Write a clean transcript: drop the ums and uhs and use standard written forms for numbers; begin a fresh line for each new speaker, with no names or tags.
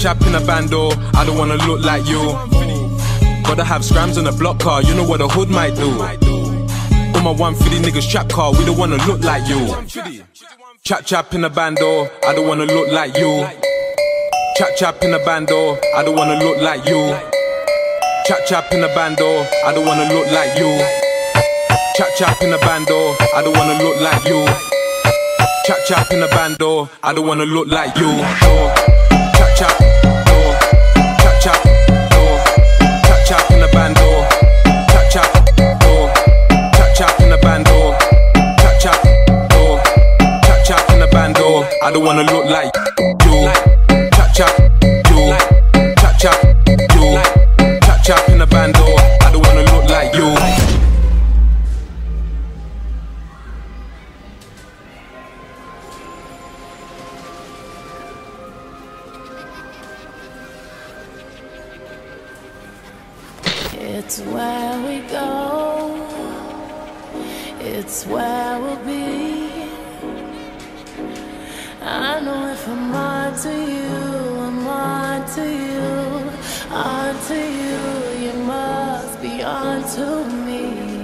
chap in a bando, I don't wanna look like you. Gotta have scrams on a block car, you know what a hood might do. On my 150 niggas trap car, we don't wanna look like you. Chap in a bando, I don't wanna look like you. Chap in a bando, I don't wanna look like you. Chap in a bando, I don't wanna look like you. Chap in a bando, I don't wanna look like you. Chap in a bando, I don't wanna look like you. Chap, chap in a bando. Chap in a bando. Chap in a bando, I don't wanna look like you. Chap, you. Chap, you. Chap in a bando, I don't wanna look like you.
It's where we go, it's where we'll be. I know if I'm on to you, I'm on to you, on to you, you must be on to me.